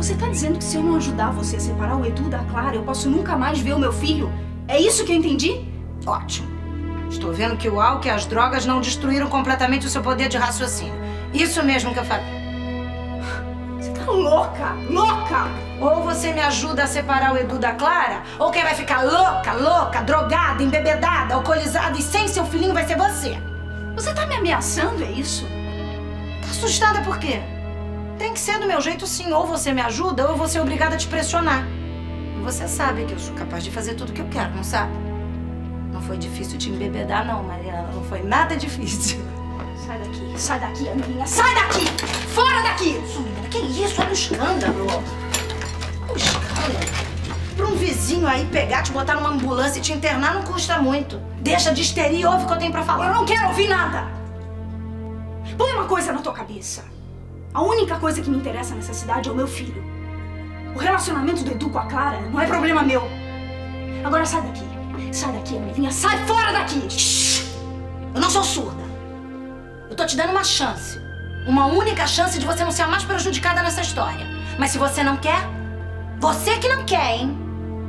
Você tá dizendo que se eu não ajudar você a separar o Edu da Clara, eu posso nunca mais ver o meu filho? É isso que eu entendi? Ótimo. Estou vendo que o álcool e as drogas não destruíram completamente o seu poder de raciocínio. Isso mesmo que eu falei. Você tá louca! Louca! Ou você me ajuda a separar o Edu da Clara, ou quem vai ficar louca, drogada, embebedada, alcoolizada e sem seu filhinho vai ser você. Você tá me ameaçando, é isso? Tá assustada por quê? Tem que ser do meu jeito sim. Ou você me ajuda, ou eu vou ser obrigada a te pressionar. E você sabe que eu sou capaz de fazer tudo o que eu quero, não sabe? Não foi difícil te embebedar, não, Mariana. Não foi nada difícil. Sai daqui, amiguinha. Sai daqui! Fora daqui! Que isso? Olha o escândalo. Olha o escândalo. Pra um vizinho aí pegar, te botar numa ambulância e te internar não custa muito. Deixa de histeria e ouve o que eu tenho pra falar. Eu não quero ouvir nada! Põe uma coisa na tua cabeça. A única coisa que me interessa nessa cidade é o meu filho. O relacionamento do Edu com a Clara não é problema meu. Agora sai daqui. Sai daqui, amiguinha. Sai fora daqui! Shhh. Eu não sou surda. Eu tô te dando uma chance. Uma única chance de você não ser a mais prejudicada nessa história. Mas se você não quer, você que não quer, hein?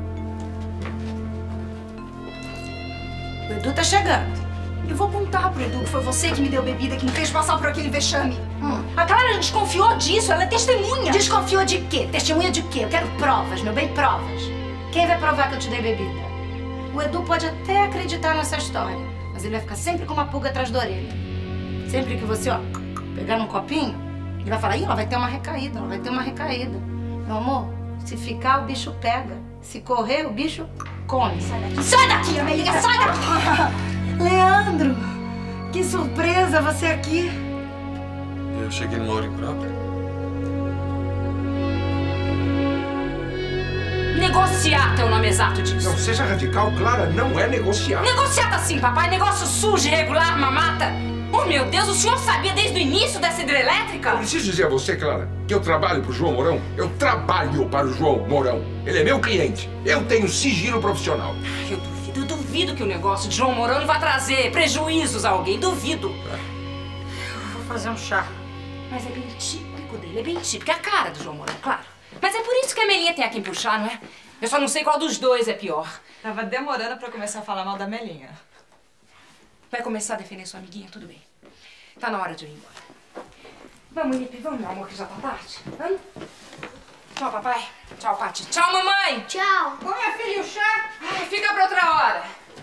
O Edu tá chegando. Eu vou apontar pro Edu que foi você que me deu bebida, que me fez passar por aquele vexame. A Clara desconfiou disso, ela é testemunha. Desconfiou de quê? Testemunha de quê? Eu quero provas, meu bem, provas. Quem vai provar que eu te dei bebida? O Edu pode até acreditar nessa história, mas ele vai ficar sempre com uma pulga atrás da orelha. Sempre que você, ó, pegar num copinho, ele vai falar, ih, ela vai ter uma recaída, ela vai ter uma recaída. Meu amor, se ficar, o bicho pega. Se correr, o bicho come. Sai daqui. Sai daqui, amiguinha, sai daqui! Leandro, que surpresa você aqui. Eu cheguei numa hora imprópria. Negociata é o nome exato disso. Não seja radical, Clara, não é negociar. Negociata sim, papai. Negócio sujo, irregular, mamata. Oh, meu Deus, o senhor sabia desde o início dessa hidrelétrica? Eu preciso dizer a você, Clara, que eu trabalho pro João Mourão. Eu trabalho para o João Mourão. Ele é meu cliente. Eu tenho sigilo profissional. Eu duvido que o negócio de João Mourão vai trazer prejuízos a alguém. Duvido. Eu vou fazer um chá. Mas é bem típico dele, é bem típico. É a cara do João Mourão, claro. Mas é por isso que a Melinha tem a quem puxar, não é? Eu só não sei qual dos dois é pior. Tava demorando pra começar a falar mal da Melinha. Vai começar a defender sua amiguinha? Tudo bem. Tá na hora de eu ir embora. Vamos, Lipe, vamos, meu amor, que já tá tarde. Vamos? Tchau, papai. Tchau, Pati. Tchau, mamãe. Tchau. Ô, minha filha, o chá. Ai, fica pra outra hora.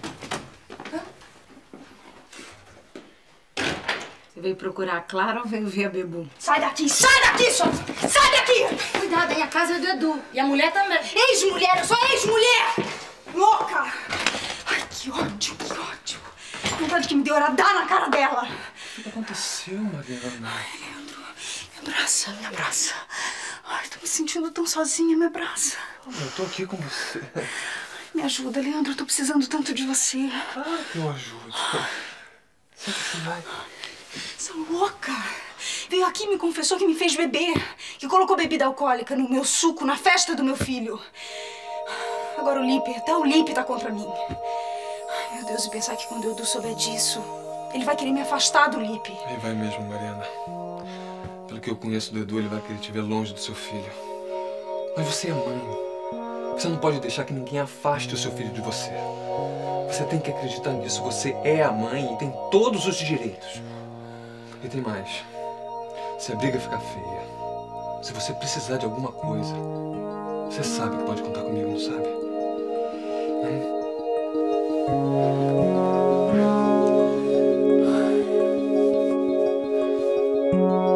Você veio procurar a Clara ou veio ver a Bebu? Sai daqui, sua... Sai daqui! Cuidado, aí a casa é do Edu. E a mulher também. Ex-mulher, eu sou ex-mulher! Louca! Ai, que ódio, que ódio. A vontade que me deu era dar na cara dela. O que aconteceu, Mariana? Ai, Leandro, me abraça, me abraça. Ai, tô me sentindo tão sozinha, me abraça. Eu tô aqui com você. Me ajuda, Leandro, eu tô precisando tanto de você. Claro que eu ajudo. Senta-se, vai. Essa louca veio aqui e me confessou que me fez beber, que colocou bebida alcoólica no meu suco, na festa do meu filho. Agora o Lipe, até o Lipe tá contra mim. Ai, meu Deus, e pensar que quando o Edu souber disso, ele vai querer me afastar do Lipe. Ele vai mesmo, Mariana. Pelo que eu conheço do Edu, ele vai querer te ver longe do seu filho. Mas você é mãe. Você não pode deixar que ninguém afaste o seu filho de você. Você tem que acreditar nisso. Você é a mãe e tem todos os direitos. E tem mais. Se a briga ficar feia, se você precisar de alguma coisa, você sabe que pode contar comigo, não sabe? Hein?